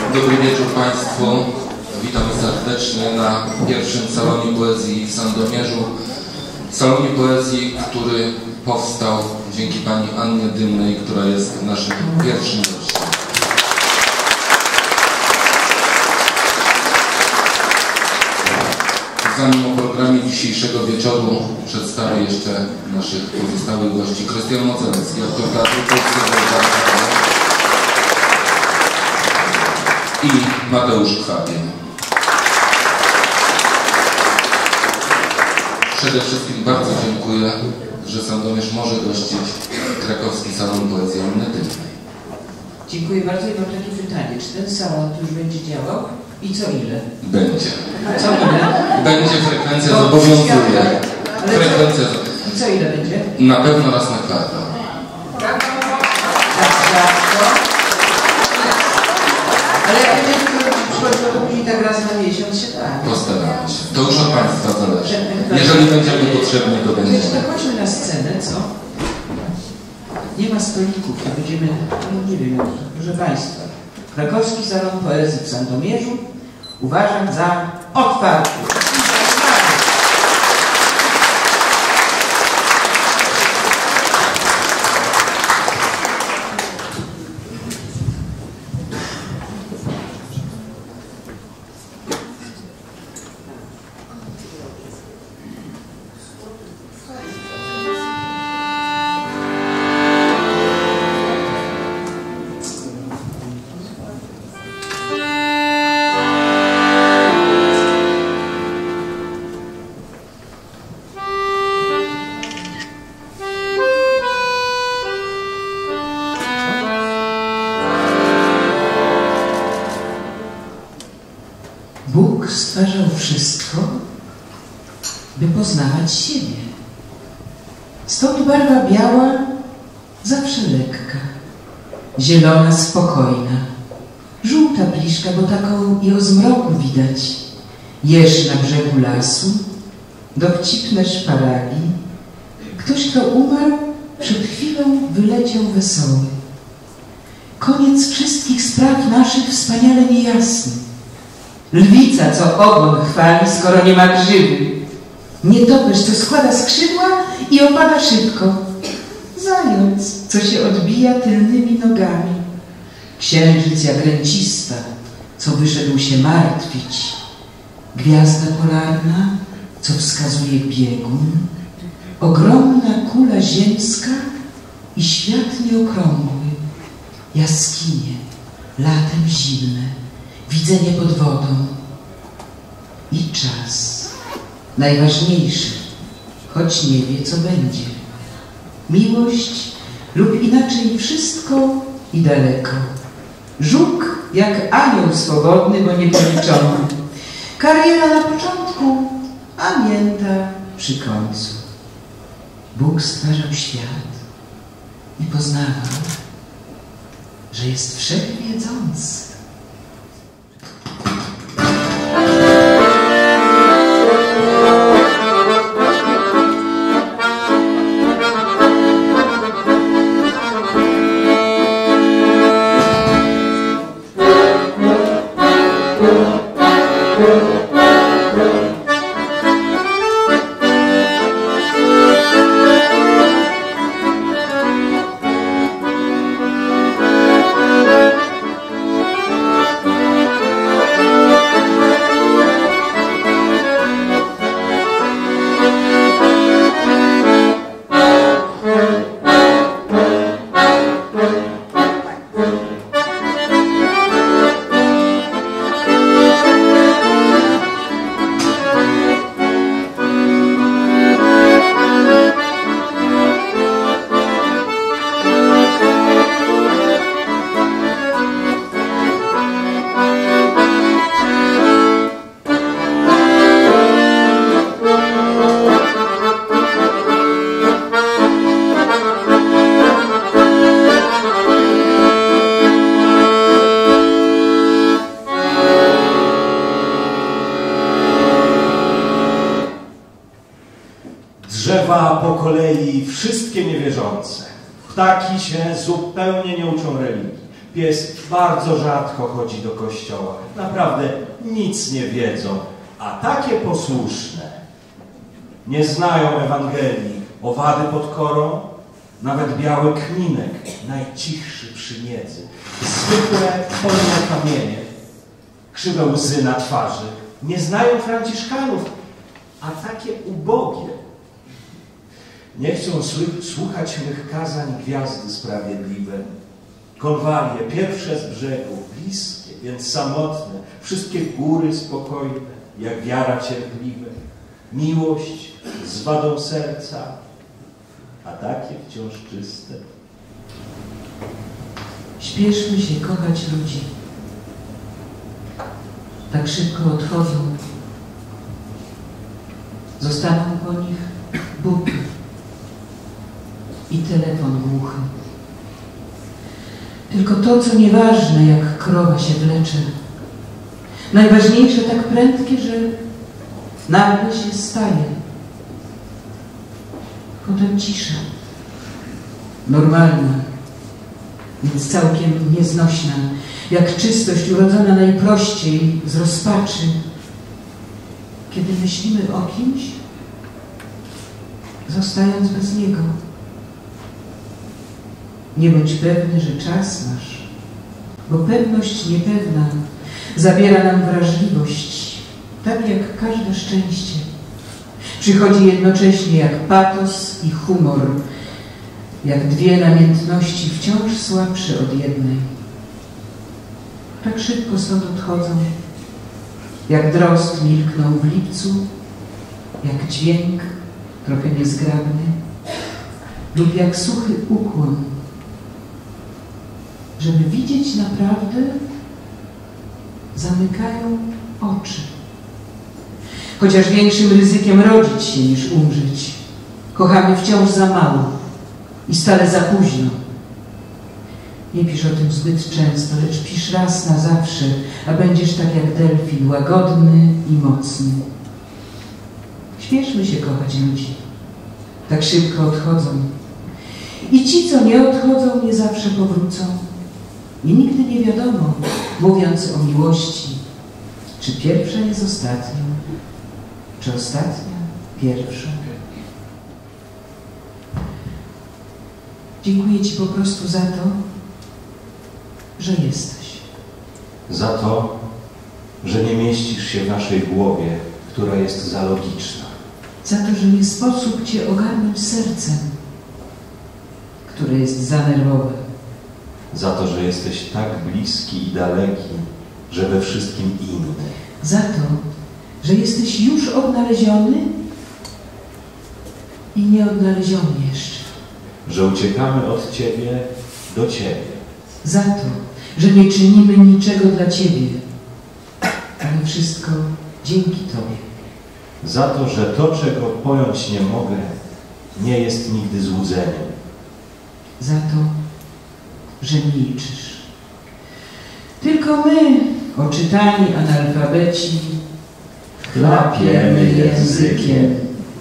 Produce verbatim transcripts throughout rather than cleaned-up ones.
Dobry wieczór Państwu. Witamy serdecznie na pierwszym salonie poezji w Sandomierzu. Salonie poezji, który powstał dzięki pani Annie Dymnej, która jest naszym pierwszym gościem. Zanim o programie dzisiejszego wieczoru przedstawię jeszcze naszych pozostałych gości. Krystian Mocelewski, aktor Teatru Polskiego i Mateusz Kwapień. Przede wszystkim bardzo dziękuję, że Sandomierz może gościć krakowski salon poezji Anny Dymnej. Dziękuję bardzo i mam takie pytanie. Czy ten salon już będzie działał i co ile? Będzie. Co ile? Będzie, frekwencja no, zobowiązuje. Frekwencja co, I co ile będzie? Na pewno raz na kwartał. Tak, rzadko. Ale jak będzie przychodziło to później tak raz na miesiąc się tak. Postaramy się. To już od Państwa zależy. Jeżeli będziemy potrzebni, to będziemy. To chodźmy na scenę, co? Nie ma stolików, to będziemy, no nie wiem, proszę Państwa, krakowski salon poezji w Sandomierzu uważam za otwarty. Bóg stwarzał wszystko, by poznawać siebie. Stąd barwa biała zawsze lekka, zielona spokojna, żółta pliszka, bo taką i o zmroku widać, jeż na brzegu lasu, dowcipne szparagi. Ktoś, kto umarł, przed chwilą wyleciał wesoły. Koniec wszystkich spraw naszych wspaniale niejasny. Lwica, co ogon chwali, skoro nie ma grzywy. Nietoperz, co składa skrzydła i opada szybko. Zając, co się odbija tylnymi nogami. Księżyc jak ręcista, co wyszedł się martwić. Gwiazda polarna, co wskazuje biegun. Ogromna kula ziemska i świat nieokrągły. Jaskinie, latem zimne. Widzenie pod wodą i czas, najważniejszy, choć nie wie, co będzie. Miłość lub inaczej wszystko i daleko. Żuk jak anioł swobodny, bo niepoliczony. Kariera na początku, a mięta przy końcu. Bóg stwarzał świat i poznawał, że jest wszechwiedzący. Drzewa po kolei wszystkie niewierzące. Ptaki się zupełnie nie uczą religii. Pies bardzo rzadko chodzi do kościoła. Naprawdę nic nie wiedzą, a takie posłuszne. Nie znają Ewangelii, owady pod korą, nawet biały kminek, najcichszy przy miedzy. Zwykłe polne kamienie, krzywe łzy na twarzy. Nie znają franciszkanów, a takie ubogie. Nie chcą słuchać mych kazań gwiazdy sprawiedliwe. Konwalie, pierwsze z brzegu, bliskie, więc samotne, wszystkie góry spokojne, jak wiara cierpliwe, miłość z wadą serca, a takie wciąż czyste. Śpieszmy się kochać ludzi. Tak szybko odchodzą. Zostaną po nich buty i telefon głuchy. Tylko to, co nieważne, jak krowa się wlecze. Najważniejsze tak prędkie, że nagle się staje. Potem cisza. Normalna, więc całkiem nieznośna. Jak czystość urodzona najprościej z rozpaczy. Kiedy myślimy o kimś, zostając bez niego. Nie bądź pewny, że czas masz, bo pewność niepewna zabiera nam wrażliwość, tak jak każde szczęście. Przychodzi jednocześnie jak patos i humor, jak dwie namiętności wciąż słabsze od jednej. Tak szybko stąd odchodzą, jak drozd milknął w lipcu, jak dźwięk trochę niezgrabny lub jak suchy ukłon. Żeby widzieć naprawdę, zamykają oczy. Chociaż większym ryzykiem rodzić się niż umrzeć. Kochamy wciąż za mało i stale za późno. Nie pisz o tym zbyt często, lecz pisz raz na zawsze, a będziesz tak jak delfin, łagodny i mocny. Śpieszmy się kochać ludzi. Tak szybko odchodzą. I ci, co nie odchodzą, nie zawsze powrócą. I nigdy nie wiadomo, mówiąc o miłości, czy pierwsza jest ostatnią, czy ostatnia pierwsza. Dziękuję Ci po prostu za to, że jesteś. Za to, że nie mieścisz się w naszej głowie, która jest za logiczna. Za to, że nie sposób Cię ogarnąć sercem, które jest za nerwowe. Za to, że jesteś tak bliski i daleki, że we wszystkim inny. Za to, że jesteś już odnaleziony i nieodnaleziony jeszcze. Że uciekamy od Ciebie do Ciebie. Za to, że nie czynimy niczego dla Ciebie, ale wszystko dzięki Tobie. Za to, że to, czego pojąć nie mogę, nie jest nigdy złudzeniem. Za to, że milczysz. Tylko my, oczytani analfabeci, chlapiemy językiem.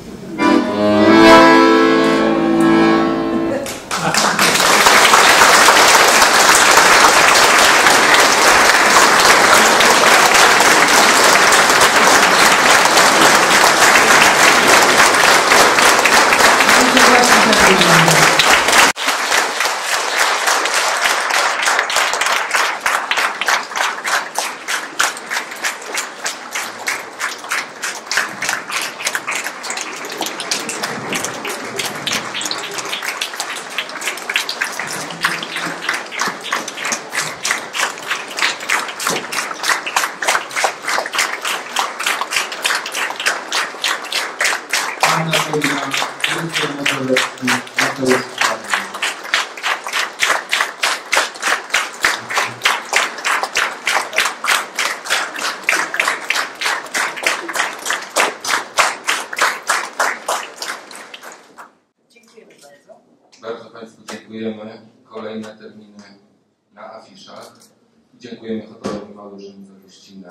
Bardzo Państwu dziękujemy. Kolejne terminy na afiszach. Dziękujemy hotalowi Małyżyn za gościnę,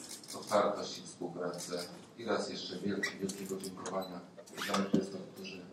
otwartość i współpracę. I raz jeszcze wielkie, wielkiego dziękowania za artystów, którzy